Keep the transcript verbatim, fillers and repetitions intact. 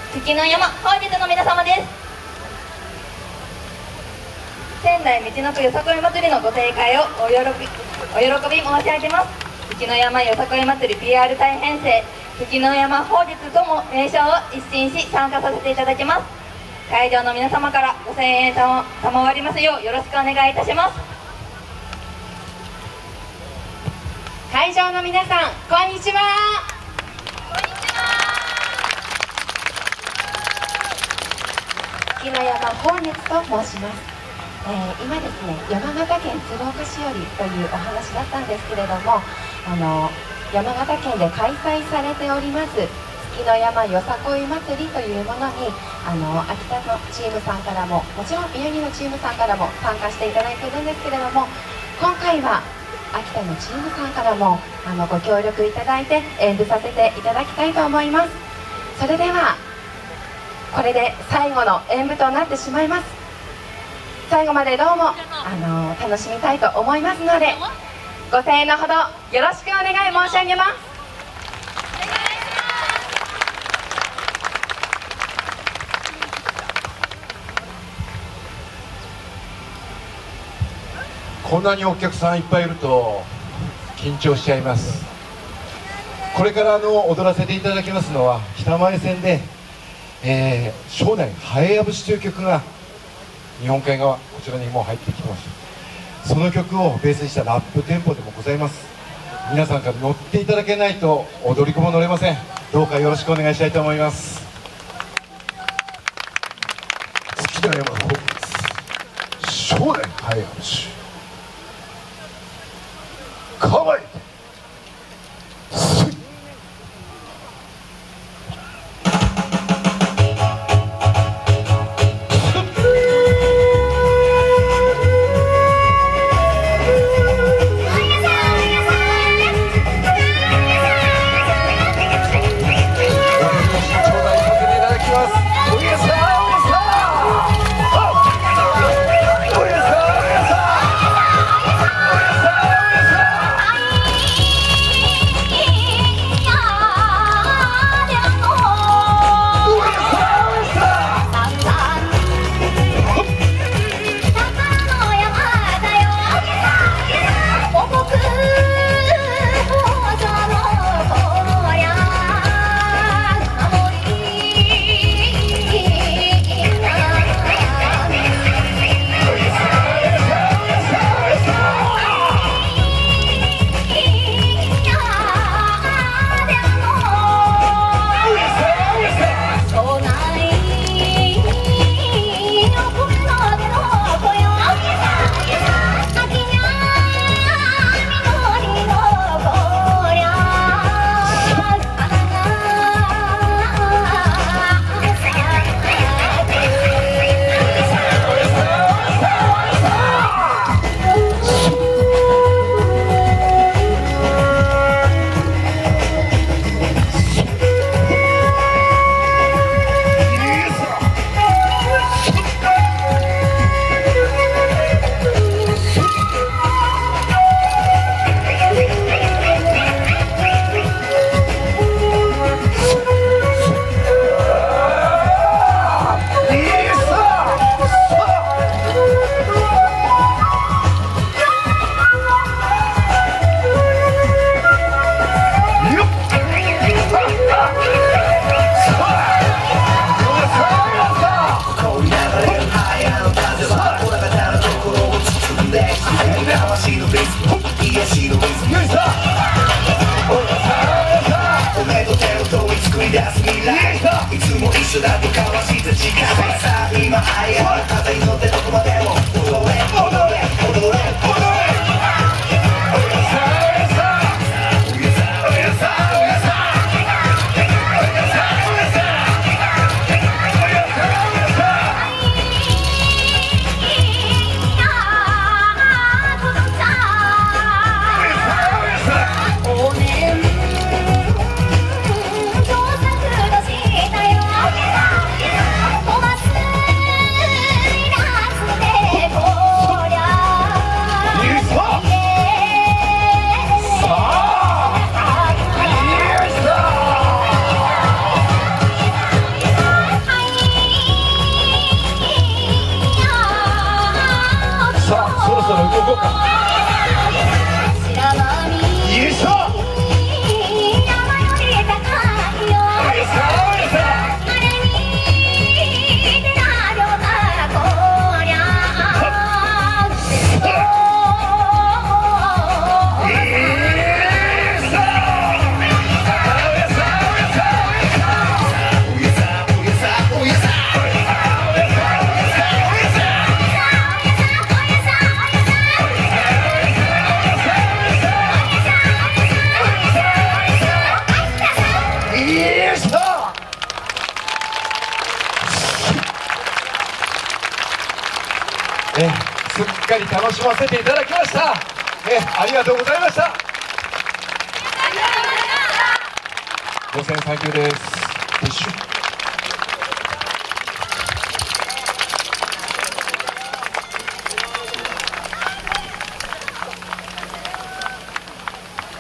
月の山本日の皆様です。仙台みちのくよさこい祭りのご盛会をお喜びお喜び申し上げます。月の山よさこい祭り ピーアール 大編成月の山本日とも名称を一新し参加させていただきます。会場の皆様からご声援た賜りますようよろしくお願いいたします。 会場の皆さんこんにちは。月の山本日と申します。えー、今ですね、山形県鶴岡市よりというお話だったんですけれども、あの山形県で開催されております月の山よさこい祭りというものに、あの秋田のチームさんからももちろん宮城のチームさんからも参加していただいているんですけれども、今回は秋田のチームさんからもあのご協力いただいて演舞させていただきたいと思います。それではこれで最後の演舞となってしまいます。最後までどうもあの楽しみたいと思いますので、ご声援のほどよろしくお願い申し上げます。 こんなにお客さんいっぱいいると緊張しちゃいます。これからあの踊らせていただきますのは北前線で、えー、庄内ハエヤ節という曲が日本海側こちらにもう入ってきてます。その曲をベースにしたラップテンポでもございます。皆さんから乗っていただけないと踊り子も乗れません。どうかよろしくお願いしたいと思います。月の山の方です庄内ハエヤ節構えていつも一緒だと交わした時間さあ今愛ある風に乗ってどこまでも踊れ踊れ踊れ踊れ 「 えすっかり楽しませていただきました。えありがとうございました。ごせんサンキューです。撤収。